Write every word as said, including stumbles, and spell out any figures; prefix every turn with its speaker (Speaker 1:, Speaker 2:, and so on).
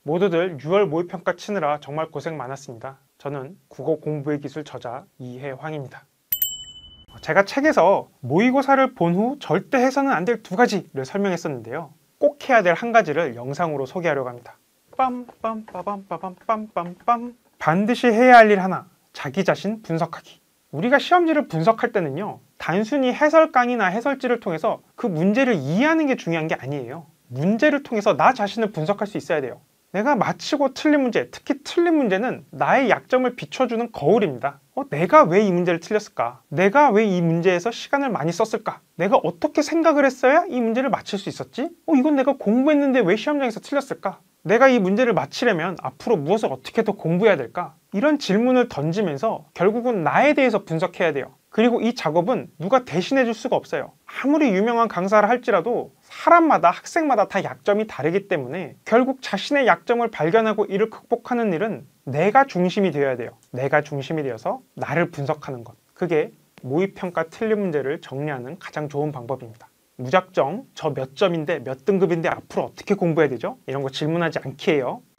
Speaker 1: 모두들 유월 모의평가 치느라 정말 고생 많았습니다. 저는 국어 공부의 기술 저자 이혜황입니다. 제가 책에서 모의고사를 본 후 절대 해서는 안 될 두 가지를 설명했었는데요. 꼭 해야 될 한 가지를 영상으로 소개하려고 합니다. 빰빰빠밤빠밤빰빰빰 반드시 해야 할 일 하나, 자기 자신 분석하기. 우리가 시험지를 분석할 때는요, 단순히 해설강의나 해설지를 통해서 그 문제를 이해하는 게 중요한 게 아니에요. 문제를 통해서 나 자신을 분석할 수 있어야 돼요. 내가 맞히고 틀린 문제, 특히 틀린 문제는 나의 약점을 비춰주는 거울입니다. 어, 내가 왜 이 문제를 틀렸을까? 내가 왜 이 문제에서 시간을 많이 썼을까? 내가 어떻게 생각을 했어야 이 문제를 맞힐 수 있었지? 어, 이건 내가 공부했는데 왜 시험장에서 틀렸을까? 내가 이 문제를 맞히려면 앞으로 무엇을 어떻게 더 공부해야 될까? 이런 질문을 던지면서 결국은 나에 대해서 분석해야 돼요. 그리고 이 작업은 누가 대신해 줄 수가 없어요. 아무리 유명한 강사를 할지라도 사람마다, 학생마다 다 약점이 다르기 때문에 결국 자신의 약점을 발견하고 이를 극복하는 일은 내가 중심이 되어야 돼요. 내가 중심이 되어서 나를 분석하는 것. 그게 모의평가 틀린 문제를 정리하는 가장 좋은 방법입니다. 무작정 저 몇 점인데 몇 등급인데 앞으로 어떻게 공부해야 되죠? 이런 거 질문하지 않게 해요.